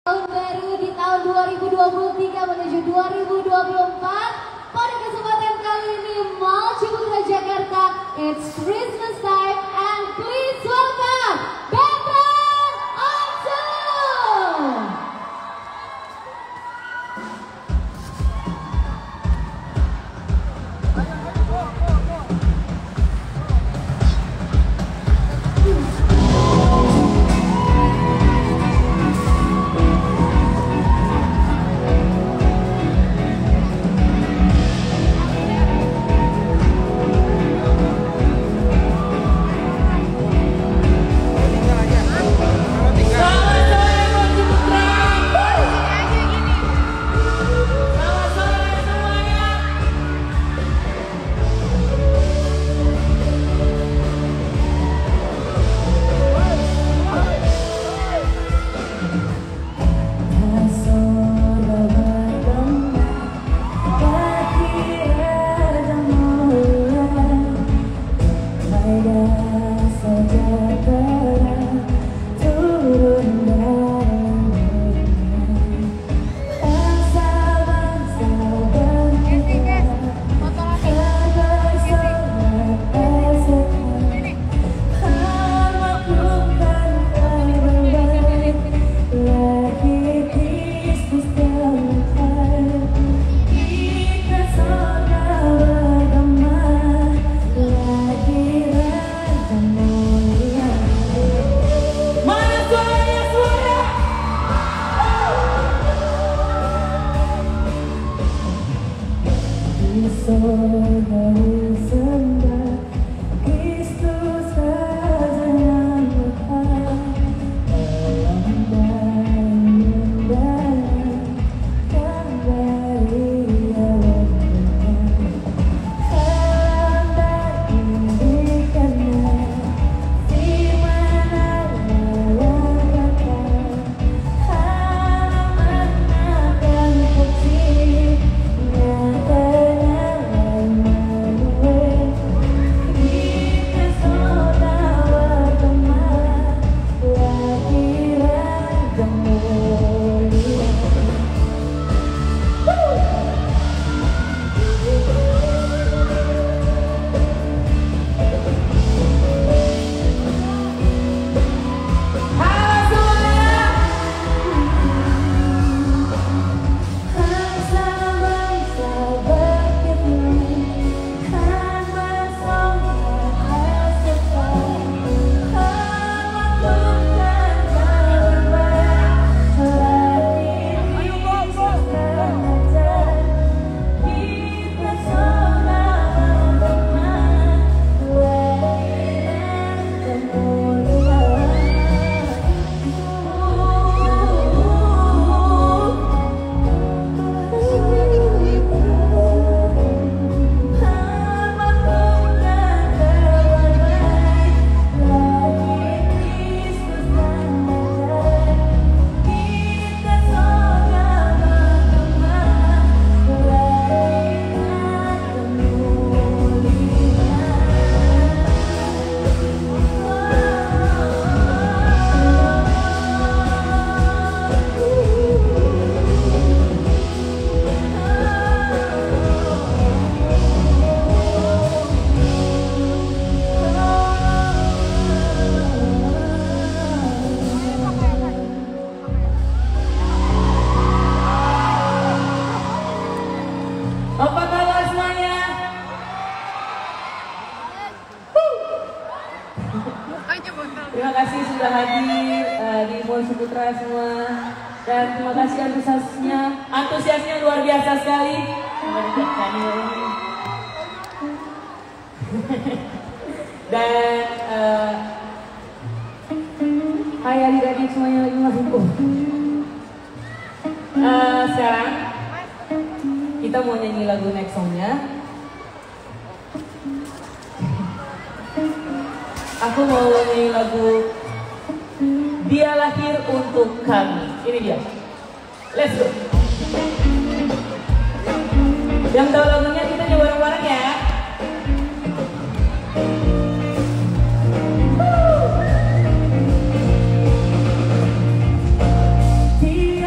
Tahun baru di tahun 2023 menuju 2024. Pada kesempatan kali ini Mall Ciputra Jakarta, it's Christmas time and please welcome Benteng Ansel. Terima kasih sudah hadir di Mall Ciputra semua, dan terima kasih antusiasnya luar biasa sekali. Dan hai adik-adik semuanya lagi masuk. Sekarang kita mau nyanyi lagu next songnya. Aku mau nyanyi lagu Dia Lahir Untuk Kami. Ini dia. Let's go. Yang tahu lagunya kita nyanyi bareng-bareng ya. Dia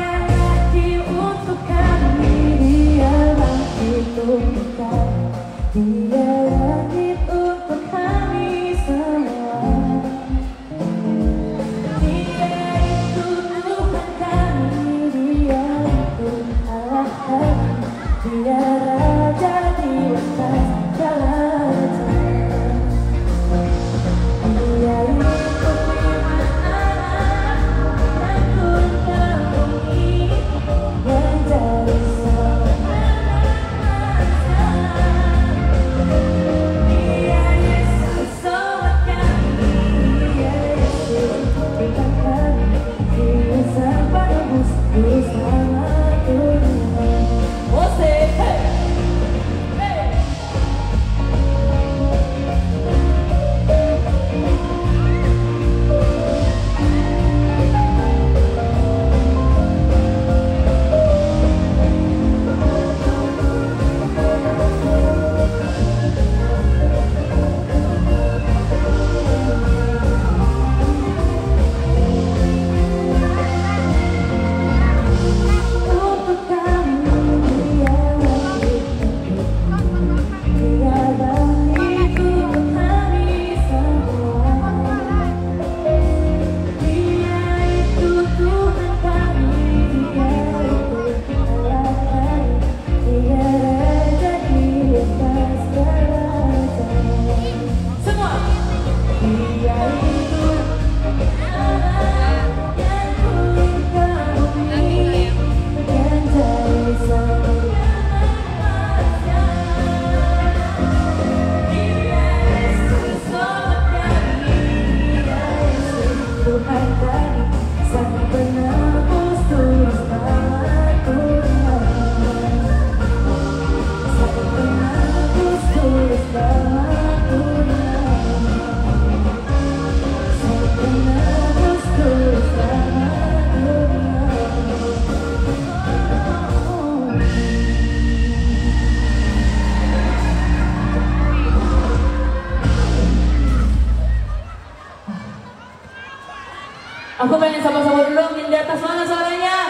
Aku pengen sama-sama dulu, yang di atas mana suaranya?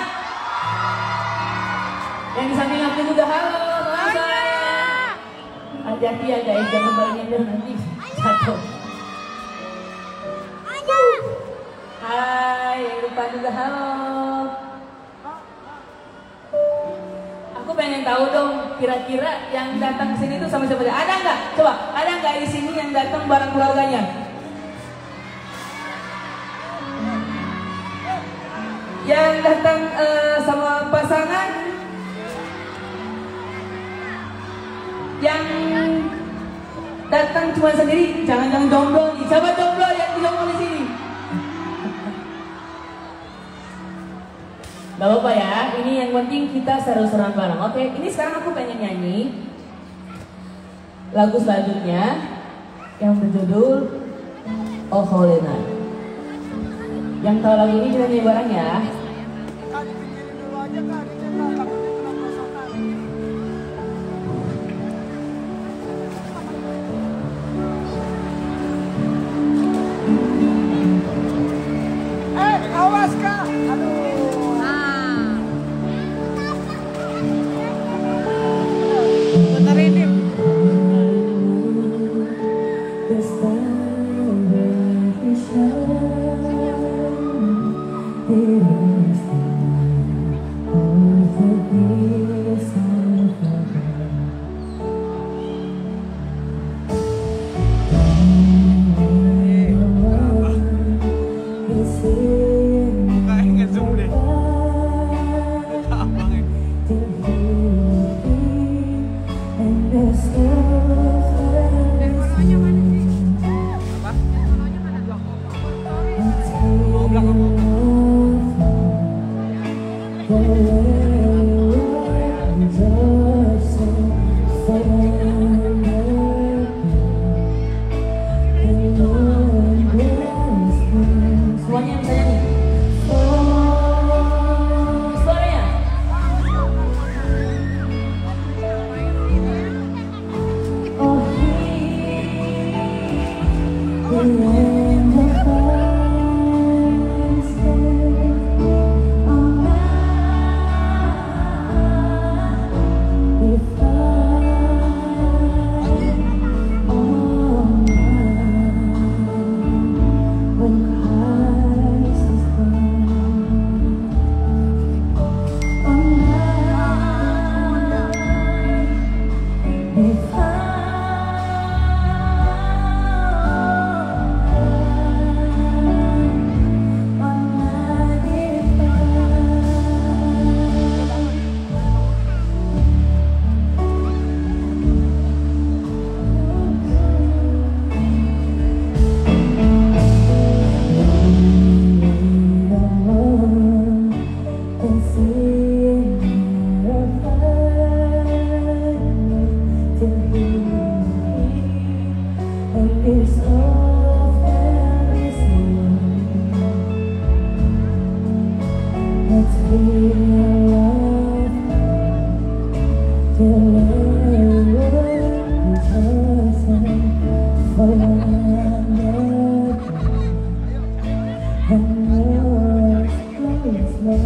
Yang di samping aku juga, halo, mana suaranya? Hati-hati ya guys, jangan bayangin nanti jatuh. Hai, yang lupa juga, halo. Aku pengen tahu dong, kira-kira yang datang ke sini tuh sama siapa? Ada nggak? Coba, ada nggak di sini yang datang bareng keluarganya? Yang datang sama pasangan, yang datang cuma sendiri, jangan jomblo nih. Siapa jomblo yang jomblo di sini? Gak apa-apa ya, ini yang penting kita seru-seruan bareng. Oke, ini sekarang aku pengen nyanyi lagu selanjutnya yang berjudul Oh Holy Night. Yang tahu lagu ini juga nyanyi bareng ya. Awas Kak, aduh. Bentar ini.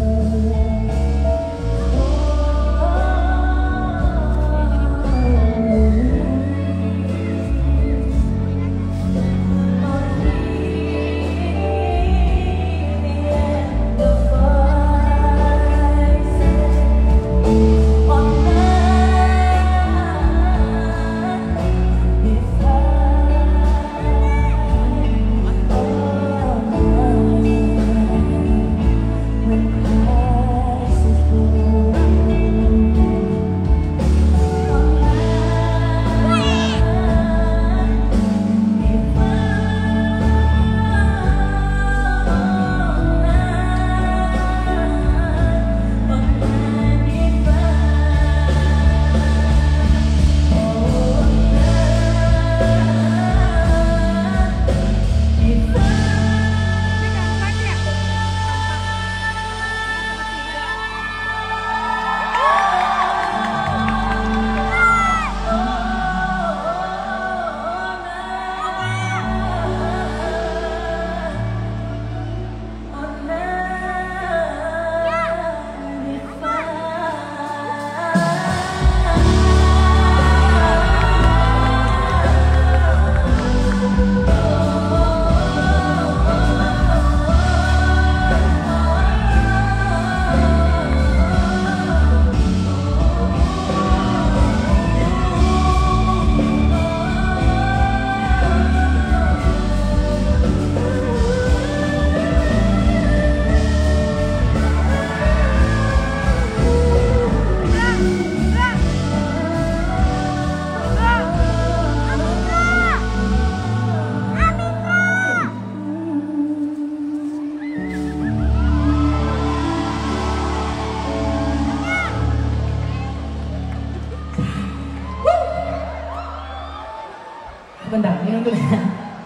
Bentar, minum dulu ya.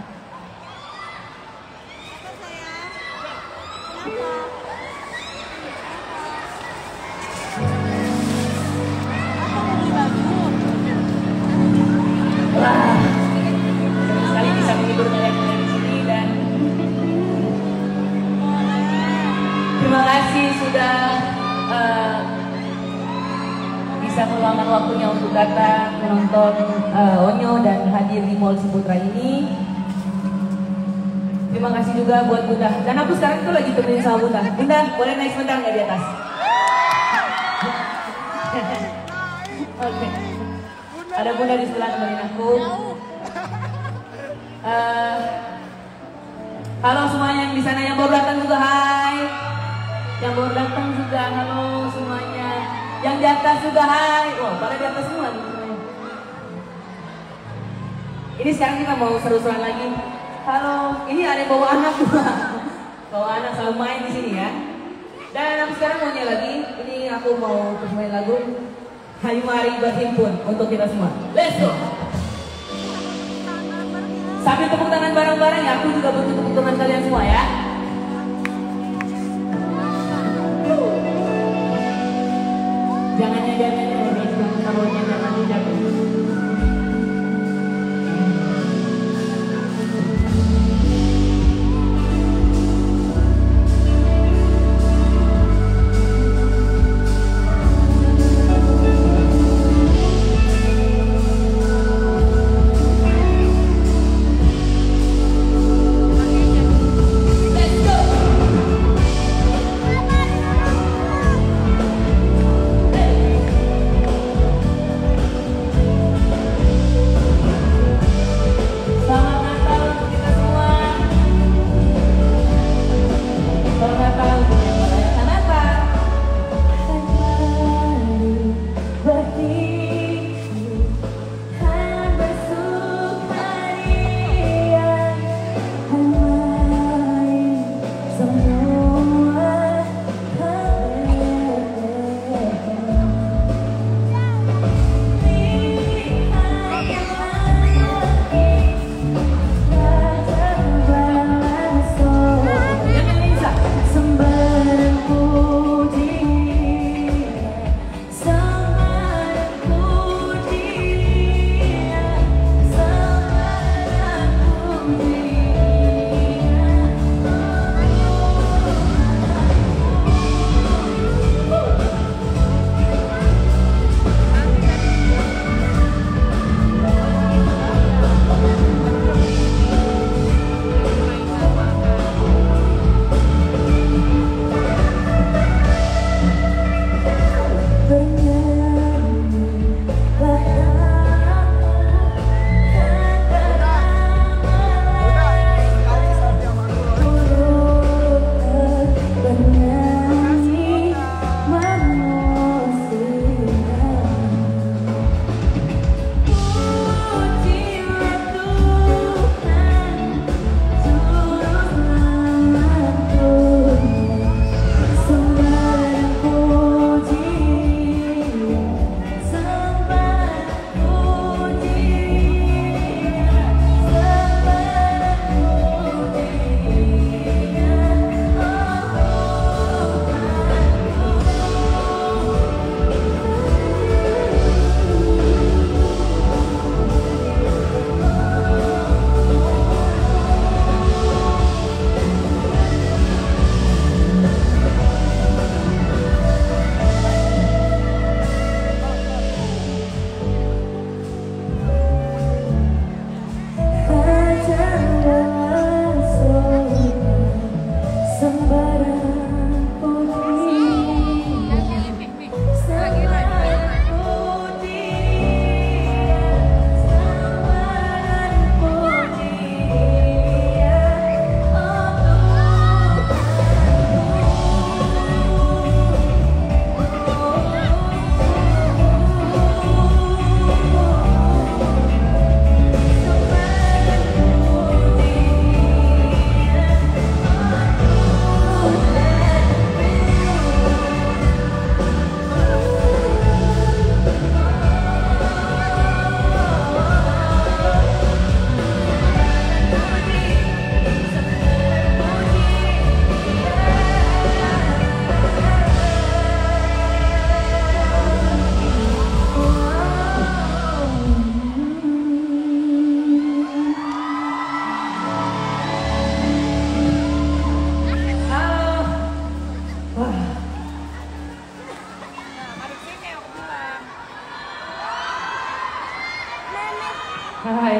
Wah, senang sekali bisa menghibur kalian di sini dan terima kasih sudah bisa meluangkan waktunya untuk datang menonton Onyo dan hadir di Mall Ciputra ini. Terima kasih juga buat Bunda. Dan aku sekarang tuh lagi temenin sama Bunda. Bunda, boleh naik sebentar nggak di atas? Oke. Ada Bunda di sebelah temenin aku. Halo semuanya yang di sana yang baru datang juga, hai. Yang baru datang juga, halo semuanya. Yang di atas juga, hai. Wah, pada di atas semua nih semuanya. Ini sekarang kita mau seru-seruan lagi. Halo, ini ada yang bawa anak juga. Bawa anak selalu main di sini ya. Dan aku sekarang mau nyanyi lagi. Ini aku mau main lagu Hayu Mari Berhimpun untuk kita semua. Let's go. Sambil tepuk tangan bareng-bareng ya. Aku juga butuh tepuk tangan kalian semua ya. Jangan nyanyi-nyanyi, kalau nyanyi jangan. Hai.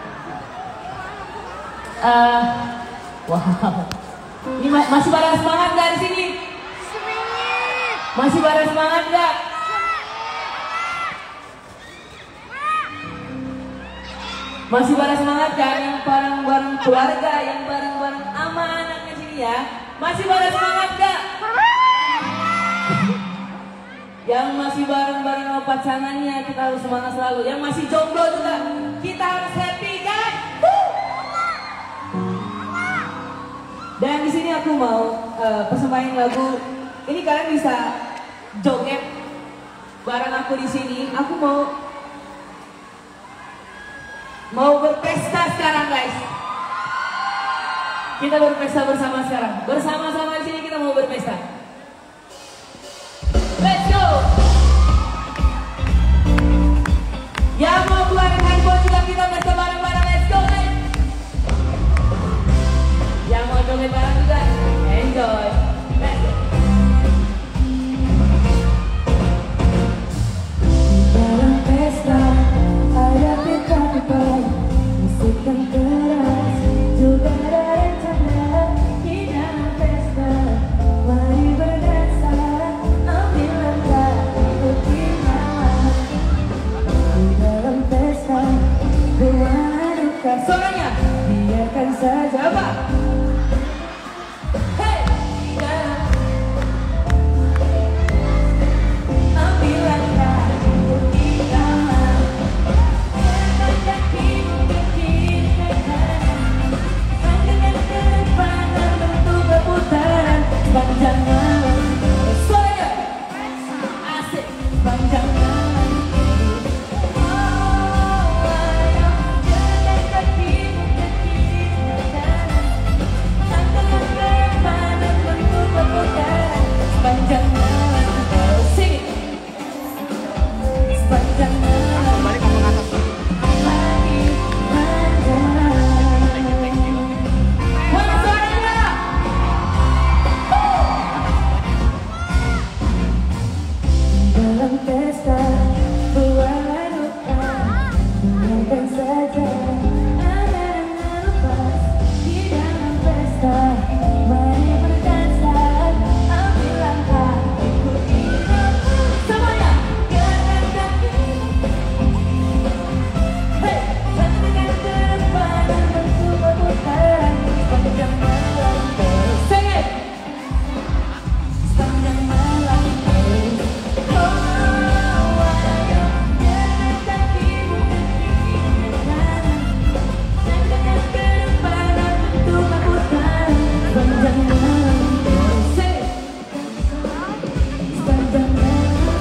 Wow. Ini masih pada semangat gak di sini? Masih pada semangat gak? Masih pada semangat kan? Yang bareng-bareng keluarga, yang bareng-bareng aman di sini ya. Masih pada semangat gak? Yang masih bareng-bareng sama pasangannya, kita harus semangat selalu. Yang masih jomblo juga, kita harus happy kan? Dan di sini aku mau persembahan lagu. Ini kalian bisa joget bareng aku di sini. Aku mau berpesta sekarang guys. Kita berpesta bersama sekarang. Bersama-sama di sini kita mau berpesta. Let's go. Yang mau keluarin handphone juga kita berpesta bareng-bareng. Let's go guys. Yang mau joget bareng juga. Enjoy. Let's go. Dalam pesta ada pita-pita, musik yang keras juga ada rencana. Di dalam pesta mari berdansa, ambil langkah untuk irama. Di dalam pesta berwarna duka, suaranya biarkan saja Pak. Hey, di dalam ambil langkah untuk irama. Sepanjang malam, suaranya asik. Sepanjang malam, oh ayo jalan kakimu ke kiri ke kanan, tangan ke depan dan bentuk berputaran. Sepanjang malam, asik. Sepanjang malam, Balik kamu ke atas. lagi panjang. Mana suaranya? Dalam pesta berwarna duka, biarkan saja anak-anak lepas. Di dalam pesta mari berdansa, ambil langkah ikuti irama. Semuanya gerakkan kaki, hey, tangan ke depan dan bentuk berputaran. Sepanjang malam terus sing it. Sepanjang malam terus. Oh, ayo jalan kakimu ke kiri ke kanan, tangan ke depan dan bentuk berputaran. Sepanjang malam terus. Say it. Sepanjang malam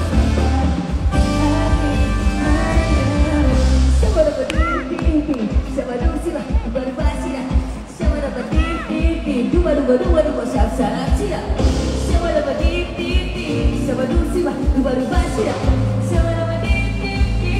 hati malam. Siapa dapat tipi, siapa dong sila, baru basira. Siapa dapat tipi, dua siap sila. Siapa dapat tipi, siapa dong sila, baru basira. Siapa dapat tipi.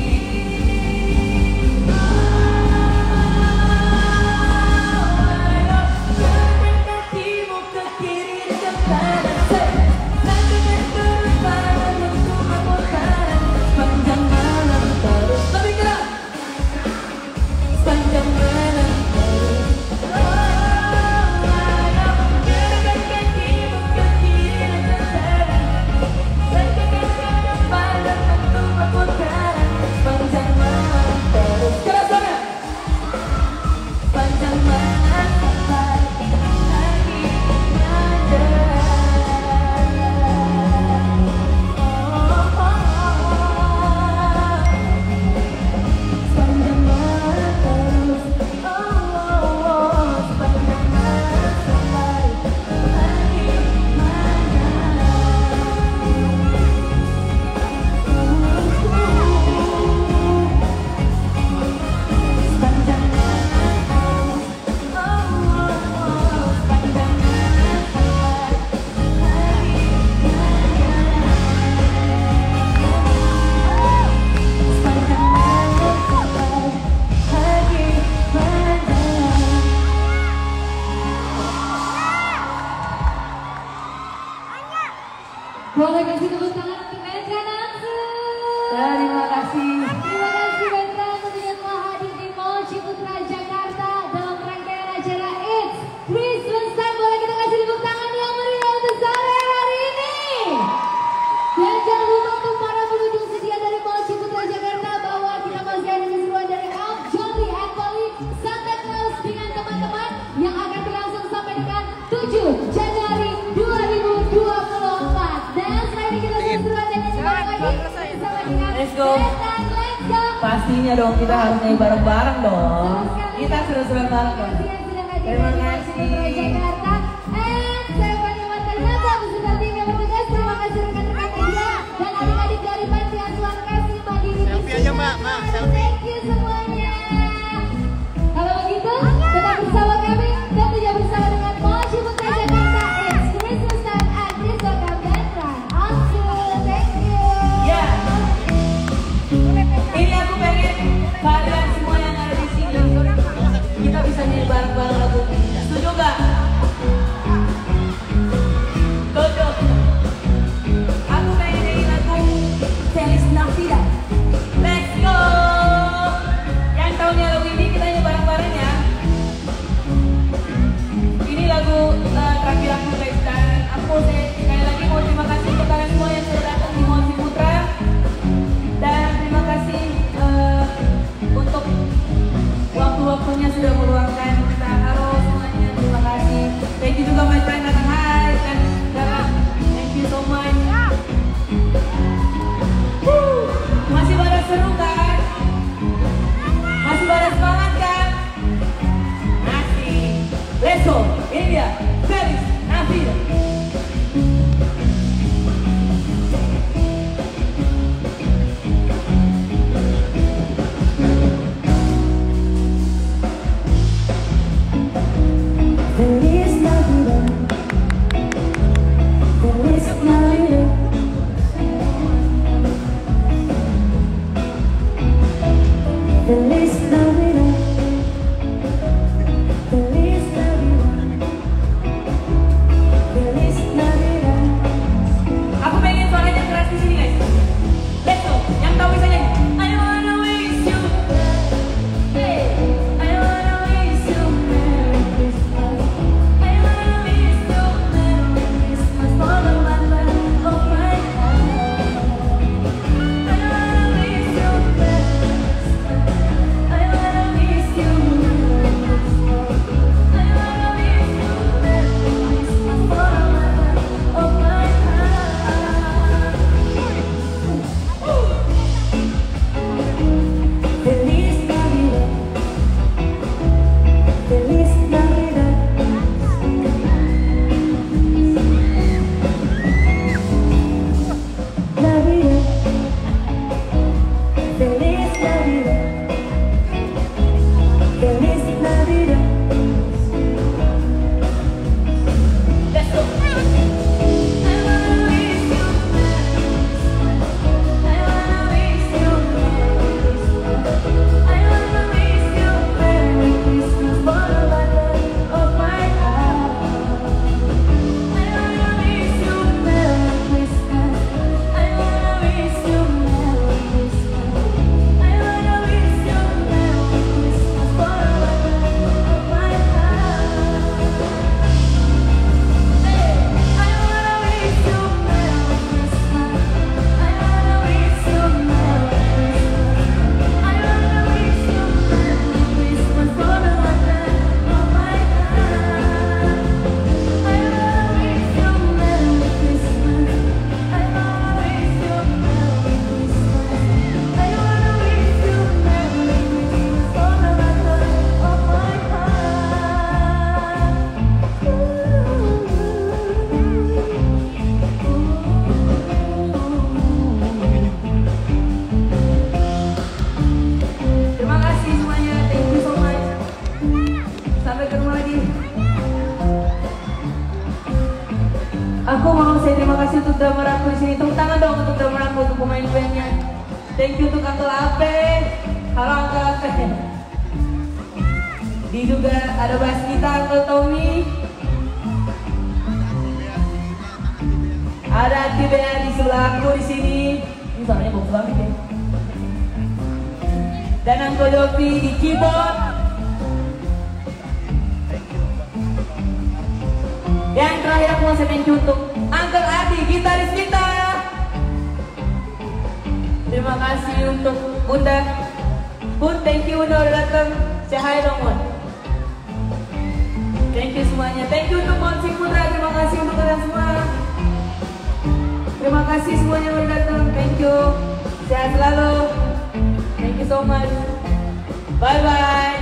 Ayo jalan kakimu ke kiri ke kanan, say. Tangan ke depan dan bentuk berputaran. Sepanjang malam terus. Lebih keras. Sepanjang malam terus. Oh, ayo gerakkan kakimu ke kiri ke kanan, tangan ke depan dan bentuk berputaran. Sepanjang malam terus. Keras banget. Sepanjang malam sampai lagi panjang. Sepanjang malam terus, sepanjang malam sampai lagi sepanjang malam sepanjang malam sepanjang malam sampai lagi panjang. Boleh kasih tepuk tangan untuk Bentra Nansu. Terima kasih. Terima kasih Bentra tentunya telah hadir di Let's go. Let's go. Pastinya dong kita harus nyanyi bareng-bareng dong. Kita seru-seruan bareng dong. Terima kasih. Jakarta. Saya Fani Martanata beserta tim yang bertugas. Terima kasih rekan-rekan media dan adik-adik dari Panti Asuhan Kasih Mandiri. Selfie aja Mbak, selfie. Thank you semuanya. Kalau begitu, tetap bersama kami dan tidak bersama dengan Mochi Putra Jakarta. It's Christmas time at Discover Bentran. Thank you. Ya. Ini aku pengen kalian semua yang ada di sini kita bisa nyanyi bareng-bareng lagu. Setuju gak? Setuju. Aku pengen nyanyi lagu Feliz Navidad. Let's go. Yang tahunya lagu ini kita nyanyi bareng-bareng ya. Ini lagu terakhir aku guys, dan aku sekali lagi mau terima kasih untuk kalian semua yang sudah datang di Mochi Putra. Dan terima kasih untuk waktu-waktunya sudah meluangkan. Kita halo semuanya, terima kasih. Thank you juga my friend datang, hai dan Dara, thank you so much. Masih pada seru kan? Masih pada semangat kan? Masih. Let's go. Ini dia Feliz Navidad. Feliz Navidad, Feliz Navidad, Feliz Navidad, Feliz Navidad, Feliz Navidad. Aku pengen suaranya keras di sini guys. Let's go. Yang tahu bisa nyanyi. I wanna wish you, hey, I wanna wish you Merry Christmas. I wanna wish you Merry Christmas for the mother of my heart. I wanna wish you Merry Christmas. I wanna wish you Merry Christmas. I wanna wish you Merry Christmas for the mother of my heart. Feliz Navidad, Feliz Navidad, Navidad, Feliz Navidad, Feliz Navidad. Let's go. I wanna wish you Merry Christmas. I wanna wish you Merry Christmas. I wanna wish you Merry Christmas for the mother of my heart. I wanna wish you Merry Christmas. I wanna wish you Merry Christmas. I wanna wish you Merry Christmas for the mother of my heart. Hey, I wanna wish you Merry Christmas. I wanna wish you Merry Christmas. I wanna wish you Merry Christmas for the mother of my heart. I wanna wish you Merry Christmas. I wanna wish you Merry Christmas. I wanna wish you Merry Christmas for the mother of my Terima kasih semuanya, thank you so much. Sampai ketemu lagi. Aku mau say terima kasih untuk drummer aku di sini. Tepuk tangan dong untuk drummer aku, untuk pemain bandnya. Thank you untuk Uncle Ape. Halo Uncle Ape. Di juga ada bass kita Uncle Tommy. Ada Ati Bea di sebelah aku di sini. Ini suaranya bagus banget ya. Dan Uncle Yopi di keyboard. Yang terakhir aku mau thank you untuk Uncle Adi, gitaris kita. Terima kasih untuk Bunda. Bun, thank you Bunda udah datang. Say hi dong Bun. Thank you semuanya. Thank you untuk Mochi Putra. Terima kasih untuk kalian semua. Terima kasih semuanya udah datang. Thank you. Sehat selalu. Thank you so much. Bye bye.